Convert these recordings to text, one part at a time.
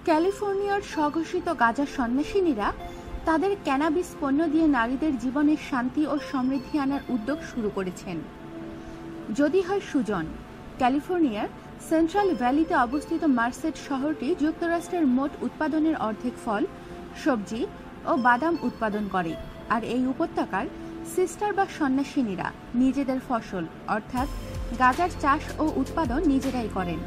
ক্যালিফোর্নিয়ার স্বঘোষিত গাঁজা সন্ন্যাসিনীরা তাদের ক্যানাবিস পণ্য দিয়ে নারীদের জীবনে শান্তি ও সমৃদ্ধি আনার উদ্যোগ শুরু করেছেন। যদি হয় সুজন, ক্যালিফোর্নিয়ার সেন্ট্রাল ভ্যালিতে অবস্থিত মার্সেট শহরটি যুক্তরাষ্ট্রের মোট উৎপাদনের অর্ধেক ফল, সবজি ও বাদাম উৎপাদন করে, আর এই উপত্যকার সিস্টার বা সন্ন্যাসিনীরা নিজেদের ফসল অর্থাৎ গাঁজার চাষ ও উৎপাদন নিজেরাই করেন।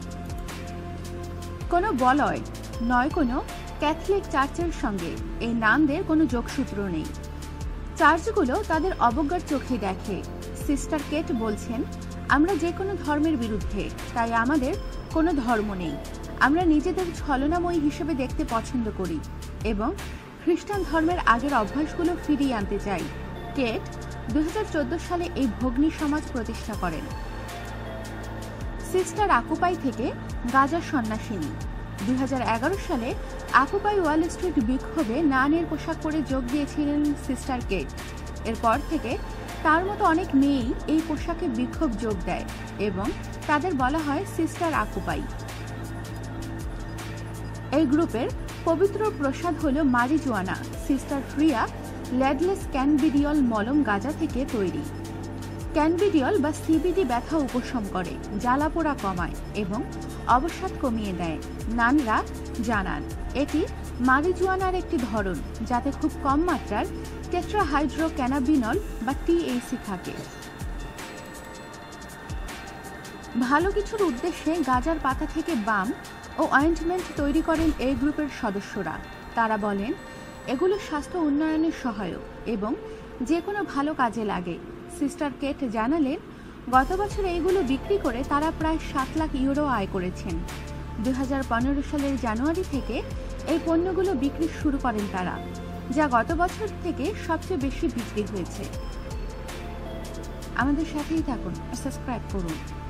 কোনো বলয় নয় কোনো ক্যাথলিক চার্চের সঙ্গে এই নামদের কোনো যোগসূত্র নেই। চার্চগুলো তাদের অবজ্ঞার চোখে দেখে। সিস্টার কেট বলছেন, আমরা যে কোনো ধর্মের বিরুদ্ধে, তাই আমাদের কোনো ধর্ম নেই। আমরা নিজেদের ছলনাময়ী হিসেবে দেখতে পছন্দ করি এবং খ্রিস্টান ধর্মের আগের অভ্যাসগুলো ফিরিয়ে আনতে চাই। কেট 2014 সালে এই ভগ্নী সমাজ প্রতিষ্ঠা করেন। সিস্টার আকুপাই থেকে গাঁজা সন্ন্যাসিনী। 2011 সালে আকুপাই ওয়াল স্ট্রিট বিক্ষোভে নানের পোশাক পরে যোগ দিয়েছিলেন সিস্টার কেট। এরপর থেকে তার মতো অনেক মেয়েই এই পোশাকে বিক্ষোভ যোগ দেয় এবং তাদের বলা হয় সিস্টার আকুপাই। এই গ্রুপের পবিত্র প্রসাদ হল মারিজুয়ানা। সিস্টার ফ্রিয়া লেডলেস ক্যানবিডিয়ল মলম গাঁজা থেকে তৈরি। ক্যানবিডিয়ল বা সিবিডি ব্যথা উপশম করে, জ্বালাপোড়া কমায় এবং অবসাদ কমিয়ে দেয়। নানরা জানান এটি মারিজুয়ানার একটি ধরন যাতে খুব কম মাত্রার টেট্রাহাইড্রোক্যানাবিনল বা টিএইসি থাকে। ভালো কিছুর উদ্দেশ্যে গাঁজার পাতা থেকে বাম ও অয়েন্টমেন্ট তৈরি করেন এই গ্রুপের সদস্যরা। তারা বলেন এগুলো স্বাস্থ্য উন্নয়নের সহায়ক এবং যে কোনো ভালো কাজে লাগে। সিস্টার কেট জানালেন, গত বছর এইগুলো বিক্রি করে তারা প্রায় 7 লাখ ইউরো আয় করেছেন। 2015 সালের জানুয়ারি থেকে এই পণ্যগুলো বিক্রি শুরু করেন তারা, যা গত বছর থেকে সবচেয়ে বেশি বিক্রি হয়েছে। আমাদের সাথেই থাকুন, সাবস্ক্রাইব করুন।